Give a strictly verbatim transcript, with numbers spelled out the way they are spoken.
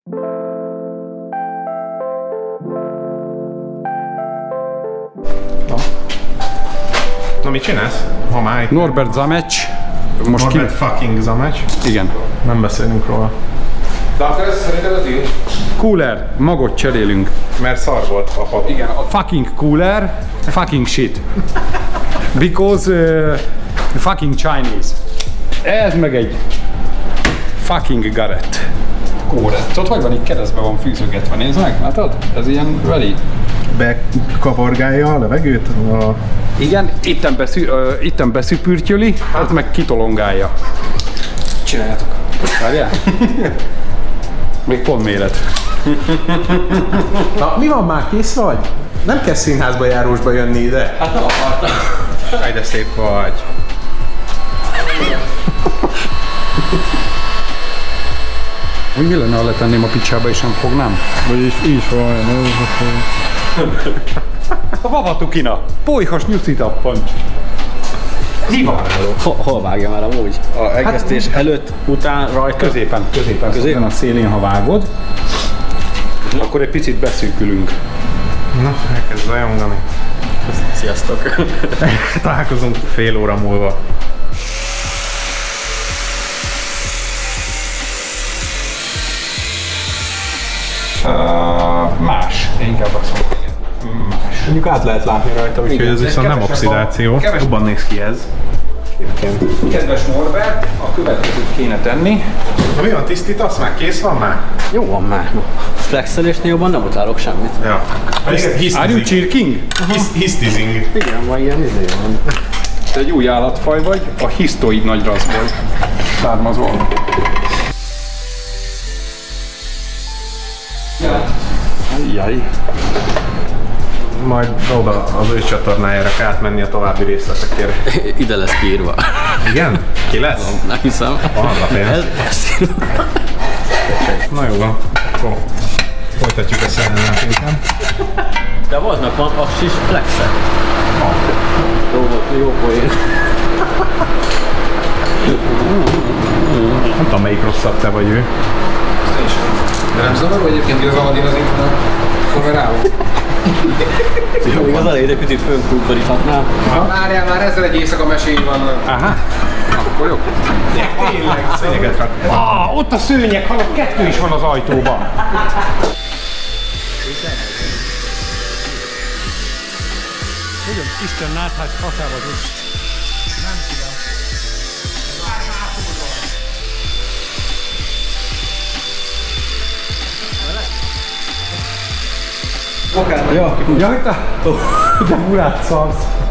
Na, Na mit csinálsz? Ha már Norbert Zamecs. Most Norbert ki... fucking Zamecs. Igen. Nem beszélünk róla. De akkor ez szerinted az így? Cooler, magot cserélünk. Mert szar volt a pap. Igen, a fucking cooler, fucking shit. Because uh, fucking Chinese. Ez meg egy fucking Garrett. Kórett. Tudod, hogy van itt keresztbe van fűzögetve, nézd meg, látod? Ez ilyen veli. Bekavargálja a levegőt? A... Igen, itten, beszü, uh, itten beszüpürtyöli, hát meg kitolongálja. Csináljátok. Várjál? Még pont méret. Na, mi van, már kész vagy? Nem kell színházba járósba jönni ide. Hát nem akartam. Jaj, de szép vagy. Mi lenne, ha letenném a picsába és nem fognám? Vagyis így van, nem? A vavatukina! Polyhas nyuszitappancs! Mi van? Hol, hol vágja már amúgy? A egesztés hát, előtt, után, rajta? Középen, középen. Középen a szélén, ha vágod, uh-huh. akkor egy picit beszűkülünk. Na, elkezd rajongani. Sziasztok! Találkozunk fél óra múlva. Uh, más. Inkább azt mondom. Más. Mondjuk át lehet látni rajta, úgyhogy ez viszont nem oxidáció. Jobban néz ki ez. Kedves Norbert, a következőt kéne tenni. Na mi van, tisztítasz már? Kész van már? Jó van már. Flexelésnél jobban nem utálok semmit. Ja. Are you chirking? Hisztizing. Igen, van ilyen izé van. Te egy új állatfaj vagy, a hisztoid nagyraszból származol. Jaj. Majd oda az ő csatornájára kell átmenni a további részletekért. Ide lesz kiírva. Igen? Ki lesz? Nem hiszem. Van a pénz. Ez, ez írva. Na jó van. Akkor folytatjuk a szerelmet inkább. De vannak van aksis flexek. Jó volt, jó poén. Nem tudom, melyik rosszabb, te vagy ő. De nem zavaró egyébként, hogy az Aladin az itt kamerával? Még az elejét egy picit fönkultoríthatnám. Várjál, már ezzel egy éjszaka mesény van. Aha. Akkor jó. Tényleg, szőnyeget rak. Ah, ott a szőnyeg, halott, kettő is van az ajtóban. Hogyan Isten náthás faszába tud. Nem tudom. Ja, ja, te, te furát szarsz.